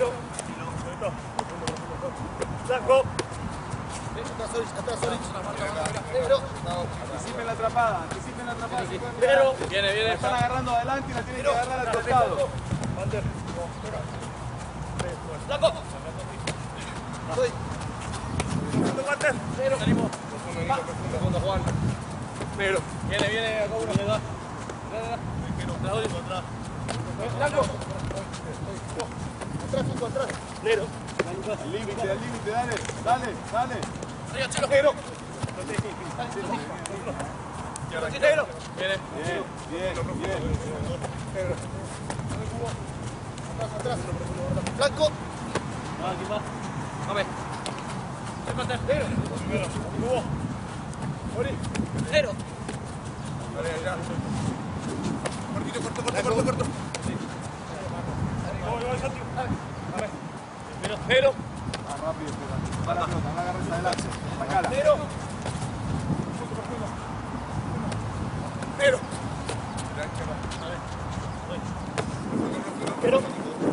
Cero. Blanco. Atrás, Negro. Anticipen la atrapada, Cero. Viene. La están agarrando adelante y la tienen que agarrar al costado. Blanco. Soy. Segundo Walter. Cero. Salimos. Segundo, Juan. Negro. Viene acá uno. Atrás. Blanco. Atrás. Negro. Al límite, dale. Arriba, Chelo. Negro. Negro. Bien. Atrás. Blanco. Vamos. Negro. Hugo. Ori. Cero. Corto. Cero. Más rápido, para la pelota, no agarres adelante. Sacala. Cero. Cero. Cero.